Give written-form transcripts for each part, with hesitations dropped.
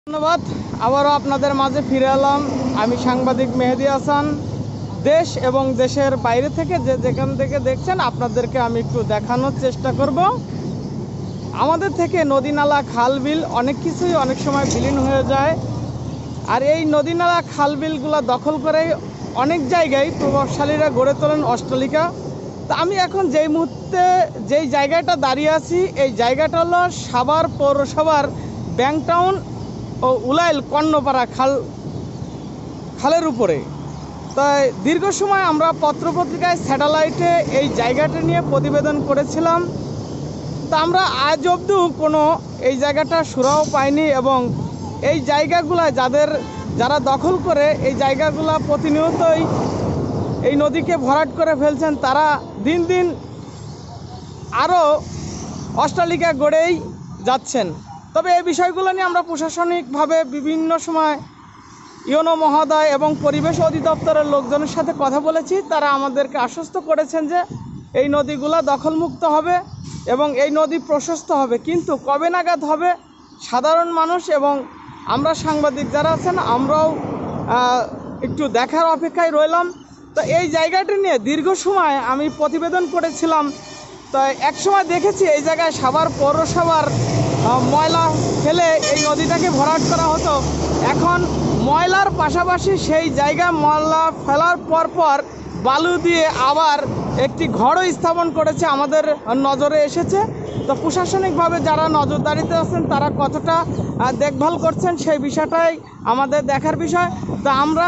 ধন্যবাদ। আবারও আপনাদের মাঝে ফিরে এলাম। আমি সাংবাদিক মেহেদি হাসান। দেশ এবং দেশের বাইরে থেকে যেখান থেকে দেখছেন আপনাদেরকে আমি একটু দেখানোর চেষ্টা করব। আমাদের থেকে নদী নালা খাল বিল অনেক কিছুই অনেক সময় বিলীন হয়ে যায়, আর এই নদী নালা খাল বিলগুলো দখল করে অনেক জায়গায় প্রভাবশালীরা গড়ে তোলেন অট্টালিকা। তা আমি এখন যেই মুহূর্তে যেই জায়গাটা দাঁড়িয়ে আছি, এই জায়গাটা হলো সাভার পৌরসভার ব্যাংটাউন ও উলাইল কর্ণপাড়া খালের উপরে। তাই দীর্ঘ সময় আমরা পত্রপত্রিকায় স্যাটেলাইটে এই জায়গাটা নিয়ে প্রতিবেদন করেছিলাম। তা আমরা আজ অবধিও কোনো এই জায়গাটা সুরাও পাইনি, এবং এই জায়গাগুলো যারা দখল করে এই জায়গাগুলো প্রতিনিয়তই এই নদীকে ভরাট করে ফেলছেন, তারা দিন দিন আরও অট্টালিকা গড়েই যাচ্ছেন। তবে এই বিষয়গুলো নিয়ে আমরা প্রশাসনিকভাবে বিভিন্ন সময় ইউনো মহোদয় এবং পরিবেশ অধিদপ্তরের লোকজনের সাথে কথা বলেছি। তারা আমাদেরকে আশ্বস্ত করেছেন যে এই নদীগুলো দখলমুক্ত হবে এবং এই নদী প্রশস্ত হবে, কিন্তু কবে নাগাদ হবে সাধারণ মানুষ এবং আমরা সাংবাদিক যারা আছেন আমরাও একটু দেখার অপেক্ষায় রইলাম। তো এই জায়গাটি নিয়ে দীর্ঘ সময় আমি প্রতিবেদন করেছিলাম। তো এক সময় দেখেছি এই জায়গায় সাভার পৌরসভার ময়লা ফেলে এই নদীটাকে ভরাট করা হতো। এখন ময়লার পাশাপাশি সেই জায়গায় ময়লা ফেলার পরপর বালু দিয়ে আবার একটি ঘরও স্থাপন করেছে, আমাদের নজরে এসেছে। তো প্রশাসনিকভাবে যারা নজরদারিতে আছেন তারা কতটা দেখভাল করছেন সেই বিষয়টাই আমাদের দেখার বিষয়। তো আমরা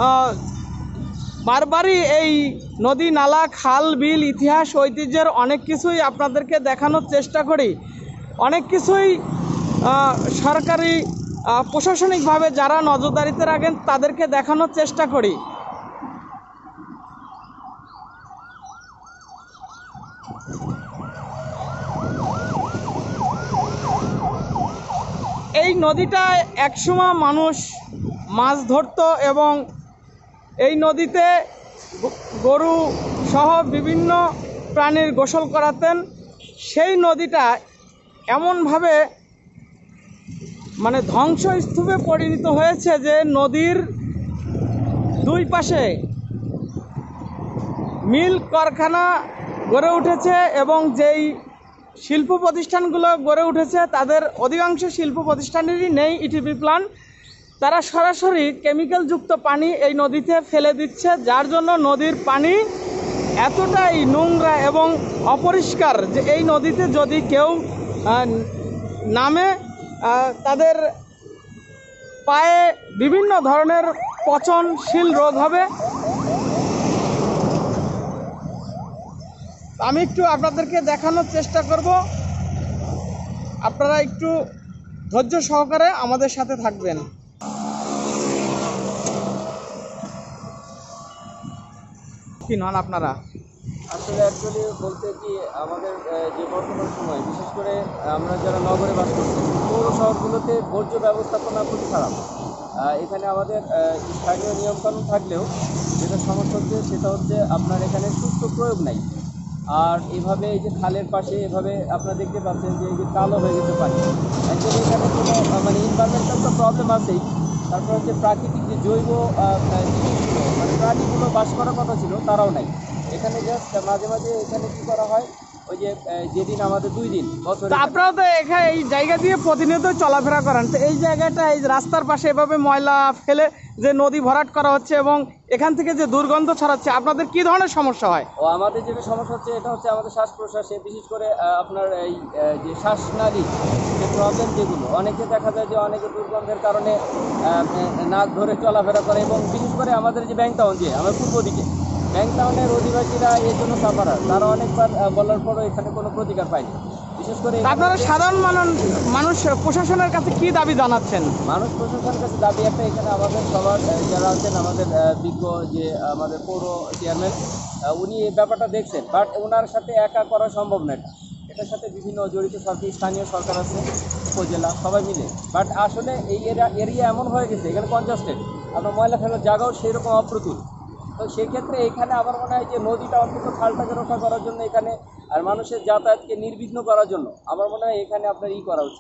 বারবারই এই নদী নালা খাল বিল ইতিহাস ঐতিহ্যের অনেক কিছুই আপনাদেরকে দেখানোর চেষ্টা করি, অনেক কিছুই সরকারি প্রশাসনিকভাবে যারা নজরদারিতে রাখেন তাদেরকে দেখানোর চেষ্টা করি। এই নদীটায় একসময় মানুষ মাছ ধরত এবং এই নদীতে গরু সহ বিভিন্ন প্রাণীর গোসল করাতেন। সেই নদীটা এমনভাবে ধ্বংসস্তূপে পরিণত হয়েছে যে নদীর দুই পাশে মিল কারখানা গড়ে উঠেছে এবং যেই শিল্প প্রতিষ্ঠানগুলো গড়ে উঠেছে তাদের অধিকাংশ শিল্প প্রতিষ্ঠানেরই নেই ইটিপি প্ল্যান্ট। তারা সরাসরি কেমিক্যালযুক্ত পানি এই নদীতে ফেলে দিচ্ছে, যার জন্য নদীর পানি এতটাই নোংরা এবং অপরিষ্কার যে এই নদীতে যদি কেউ নামে তাদের পায়ে বিভিন্ন ধরনের পচনশীল রোগ হবে। আমি একটু আপনাদেরকে দেখানোর চেষ্টা করব, আপনারা একটু ধৈর্য সহকারে আমাদের সাথে থাকবেন। কি নন আপনারা আসলে অ্যাকচুয়ালি বলতে কি আমাদের যে বর্তমান সময় বিশেষ করে আমরা যারা নগরে বাস করছি পৌর শহরগুলোতে বর্জ্য ব্যবস্থাপনা খুবই খারাপ। এখানে আমাদের স্থানীয় নিয়মকানুন থাকলেও যেটা সমস্যা হচ্ছে সেটা হচ্ছে আপনার এখানে সুস্থ প্রয়োগ নাই। আর এভাবে এই যে খালের পাশে এভাবে আপনারা দেখতে পাচ্ছেন যে এই যে কালো হয়ে গেছে পানি, অ্যাকচুয়ালি এখানে কোনো এনভায়রনমেন্টাল তো প্রবলেম আছেই। তারপর হচ্ছে প্রাকৃতিক যে জৈব জিনিসগুলো প্রাণীগুলো বাস করার কথা ছিল তারাও নাই এখানে। জাস্ট মাঝে মাঝে এখানে কী করা হয় ওই যে যেদিন আমাদের 2 দিন বছর আপনারা তো এখানে এই জায়গা দিয়ে প্রতিনিয়ত চলাফেরা করেন, তো এই জায়গাটা এই রাস্তার পাশে এভাবে ময়লা ফেলে যে নদী ভরাট করা হচ্ছে এবং এখান থেকে যে দুর্গন্ধ ছড়াচ্ছে, আপনাদের কি ধরনের সমস্যা হয়? আমাদের যেটা সমস্যা হচ্ছে এটা হচ্ছে আমাদের শ্বাস প্রশ্বাসে, বিশেষ করে আপনার এই যে শ্বাসনালী যে প্রবলেম যেগুলো অনেকে দেখা যায় যে অনেকে দুর্গন্ধের কারণে নাক ধরে চলাফেরা করে, এবং বিশেষ করে আমাদের যে ব্যাংটাউন যে আমার পূর্ব দিকে ব্যাংটাউনের অধিবাসীরা এর জন্য সাফারার, তারা অনেকবার বলার পরও এখানে কোনো প্রতিকার পায়নি। বিশেষ করে আপনারা সাধারণ মানুষ প্রশাসনের কাছে কি দাবি জানাচ্ছেন? মানুষ প্রশাসনের কাছে দাবি একটা, এখানে আমাদের সবার যারা আছেন আমাদের বিজ্ঞ যে আমাদের পৌর চেয়ারম্যান উনি এই ব্যাপারটা দেখছেন, বাট ওনার সাথে একা করা সম্ভব না। এটার সাথে বিভিন্ন জড়িত সরকারি স্থানীয় সরকার আছে, উপজেলা সবাই মিলে। বাট আসলে এই এরিয়া এমন হয়ে গেছে এখানে কনজাস্টেড, আপনার ময়লা ফেলার জায়গাও সেই রকম অপ্রতুল। তো সেক্ষেত্রে এখানে আমার মনে হয় যে নদীটা অন্তত খালটাকে রক্ষা করার জন্য এখানে আর মানুষের যাতায়াতকে নির্বিঘ্ন করার জন্য আমার মনে হয় এখানে আপনার করা উচিত।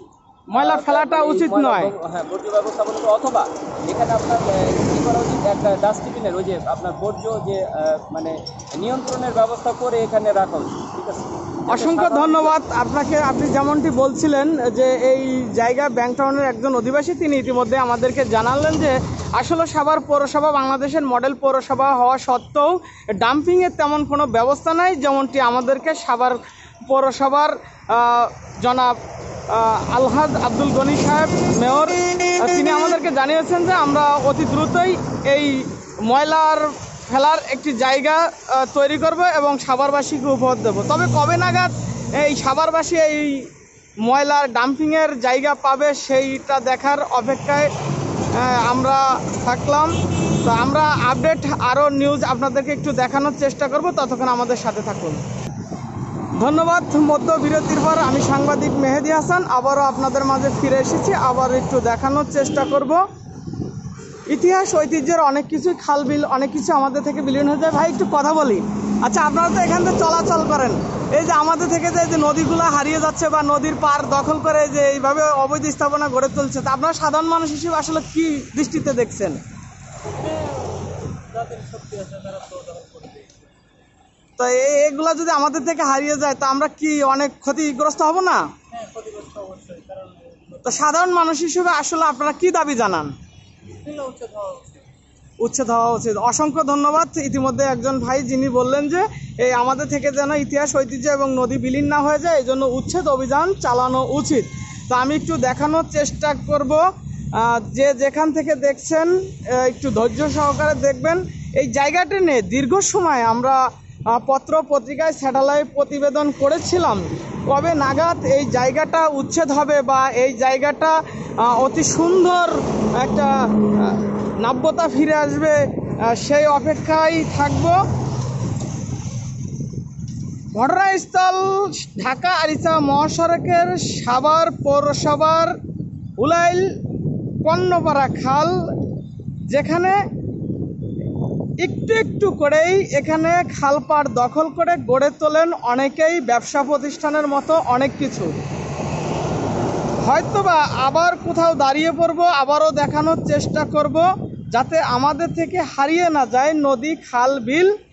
ময়লা ফেলাটা এই উচিত ময়লা নয়। হ্যাঁ, বর্জ্য ব্যবস্থাপনা তো, অথবা এখানে আপনার কি করা উচিত, একটা ডাস্টবিনের ওই যে আপনার বর্জ্য যে মানে নিয়ন্ত্রণের ব্যবস্থা করে এখানে রাখা উচিত। ঠিক আছে, অসংখ্য ধন্যবাদ আপনাকে। আপনি যেমনটি বলছিলেন যে এই জায়গা ব্যাংকটাউনের একজন অধিবাসী, তিনি ইতিমধ্যে আমাদেরকে জানালেন যে আসলে সাভার পৌরসভা বাংলাদেশের মডেল পৌরসভা হওয়া সত্ত্বেও ডাম্পিংয়ের তেমন কোনো ব্যবস্থা নাই, যেমনটি আমাদেরকে সাভার পৌরসভার জনাব আলহাজ আব্দুল গনি সাহেব মেয়র তিনি আমাদেরকে জানিয়েছেন যে আমরা অতি দ্রুতই এই ময়লার ফেলার একটি জায়গা তৈরি করব এবং সাভারবাসীকে উপহার দেব। তবে কবে নাগাদ এই সাভারবাসী এই ময়লার ডাম্পিংয়ের জায়গা পাবে সেইটা দেখার অপেক্ষায় আমরা থাকলাম। তো আমরা আপডেট আরও নিউজ আপনাদেরকে একটু দেখানোর চেষ্টা করব, ততক্ষণ আমাদের সাথে থাকুন। ধন্যবাদ। মধ্য বিরতির পর আমি সাংবাদিক মেহেদি হাসান আবারও আপনাদের মাঝে ফিরে এসেছি। আবার একটু দেখানোর চেষ্টা করব ইতিহাস ঐতিহ্যের অনেক কিছু, খাল বিল অনেক কিছু আমাদের থেকে বিলীন হয়ে যায়। ভাই একটু কথা বলি। আচ্ছা, আপনারা তো এখান থেকে চলাচল করেন, এই যে আমাদের থেকে যে নদীগুলো হারিয়ে যাচ্ছে বা নদীর পার দখল করে যে এইভাবে অবৈধ স্থাপনা গড়ে তুলছে, তা আপনারা সাধারণ মানুষ হিসেবে আসলে কি দৃষ্টিতে দেখছেন? তো এগুলা যদি আমাদের থেকে হারিয়ে যায় তো আমরা কি অনেক ক্ষতিগ্রস্ত হব না? তো সাধারণ মানুষ হিসেবে আসলে আপনারা কি দাবি জানান? উচ্ছেদ হওয়া উচিত। অসংখ্য ধন্যবাদ। ইতিমধ্যে একজন ভাই যিনি বললেন যে এই আমাদের থেকে যেন ইতিহাস ঐতিহ্য এবং নদী বিলীন না হয়ে যায়, এই জন্য উচ্ছেদ অভিযান চালানো উচিত। তো আমি একটু দেখানোর চেষ্টা করব, যে যেখান থেকে দেখছেন একটু ধৈর্য সহকারে দেখবেন। এই জায়গাটি নিয়ে দীর্ঘ সময় আমরা পত্র পত্রিকায় স্যাটেলাইট প্রতিবেদন করেছিলাম কবে নাগাদ এই জায়গাটা উচ্ছেদ হবে বা এই জায়গাটা অতি সুন্দর একটা নাব্যতা ফিরে আসবে, সেই অপেক্ষায় থাকব। ঘটনাস্থল ঢাকা আরিচা মহাসড়কের সাভার পৌরসভার উলাইল পণ্যপাড়া খাল, যেখানে একটু একটু করেই এখানে খালপাড় দখল করে গড়ে তোলেন অনেকেই ব্যবসা প্রতিষ্ঠানের মতো অনেক কিছু। হয়তোবা আবার কোথাও দাঁড়িয়ে পড়ব, আবারও দেখানোর চেষ্টা করব যাতে আমাদের থেকে হারিয়ে না যায় নদী, খাল, বিল